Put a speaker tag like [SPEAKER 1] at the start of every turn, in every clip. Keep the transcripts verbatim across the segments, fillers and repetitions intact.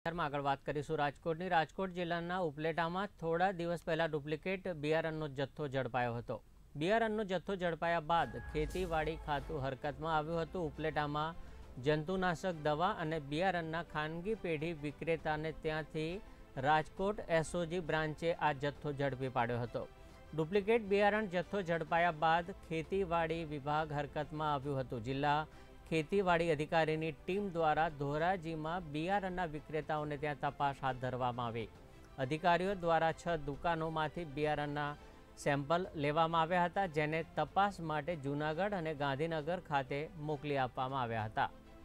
[SPEAKER 1] આગળ વાત કરીશું રાજકોટની રાજકોટ જિલ્લાના ઉપલેટામાં થોડા દિવસ પહેલા ડુપ્લિકેટ બિયારણનો જથ્થો ઝડપાયો હતો। બિયારણનો જથ્થો ઝડપાયા બાદ ખેતીવાડી ખાતું હરકતમાં આવ્યું હતું। ઉપલેટામાં જંતુનાશક દવા અને બિયારણના ખાનગી પેઢી વિક્રેતાને ત્યાંથી રાજકોટ એસઓજી બ્રાન્ચે આ જથ્થો ઝડપી પાડ્યો હતો। ડુપ્લિકેટ બિયારણ જથ્થો ઝડપાયા બાદ ખેતીવાડી વિભાગ હરકતમાં આવ્યું હતું। જિલ્લા ખેતીવાડી અધિકારીની ટીમ દ્વારા ધોરાજીમાં બિયારણના વિક્રેતાઓને ત્યાં તપાસ હાથ ધરવામાં આવી। અધિકારીઓ દ્વારા છ દુકાનોમાંથી બિયારણના સેમ્પલ લેવામાં આવ્યા હતા, જેને તપાસ માટે જૂનાગઢ અને ગાંધીનગર ખાતે મોકલી આપવામાં આવ્યા હતા।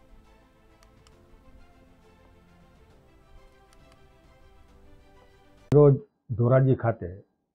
[SPEAKER 2] રોજ ધોરાજી ખાતે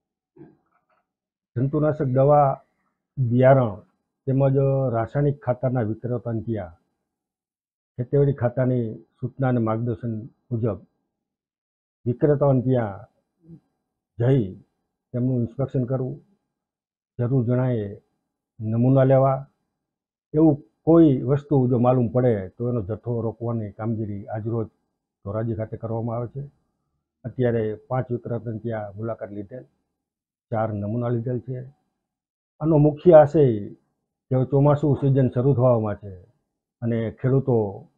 [SPEAKER 2] જંતુનાશક દવા, બિયારણ તેમજ રાસાયણિક ખાતરના વિક્રેતાને ત્યાં ખેતીવાડી ખાતાની સૂચના અને માર્ગદર્શન મુજબ વિક્રેતાઓને ત્યાં જઈ તેમનું ઇન્સ્પેક્શન કરવું, જરૂર જણાયે નમૂના લેવા, એવું કોઈ વસ્તુ જો માલુમ પડે તો એનો જથ્થો રોકવાની કામગીરી આજરોજ ધોરાજી ખાતે કરવામાં આવે છે। અત્યારે પાંચ વિક્રેતાને ત્યાં મુલાકાત લીધેલ, ચાર નમૂના લીધેલ છે। આનો મુખ્ય આશય કે ચોમાસું સિઝન શરૂ થવામાં છે અને ખેડૂતો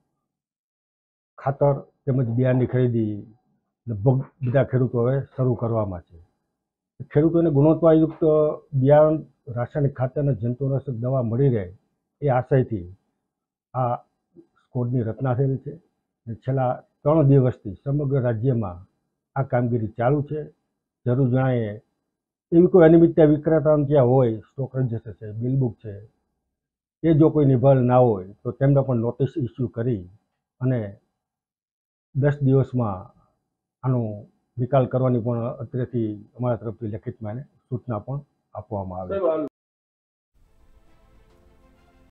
[SPEAKER 2] ખાતર તેમજ બિયારણની ખરીદી લગભગ બધા ખેડૂતો હવે શરૂ કરવામાં છે। ખેડૂતોને ગુણવત્તાયુક્ત બિયારણ, રાસાયણિક ખાતર અને જંતુનાશક દવા મળી રહે એ આશયથી આ સ્કોડની રચના થયેલ છે। છેલ્લા ત્રણ દિવસથી સમગ્ર રાજ્યમાં આ કામગીરી ચાલુ છે। જરૂર જણાયે એવી કોઈ અનિયમિતતા વિક્રેતાઓને ત્યાં હોય, સ્ટોક રજિસ્ટર છે, બિલબુક છે, એ જો કોઈ નિભાવેલ ના હોય તો તેમને પણ નોટિસ ઇસ્યુ કરી અને દસ દિવસમાં આનો નિકાલ કરવાની પણ અત્રેથી અમારા તરફથી લેખિતમાં એને સૂચના પણ આપવામાં આવે છે।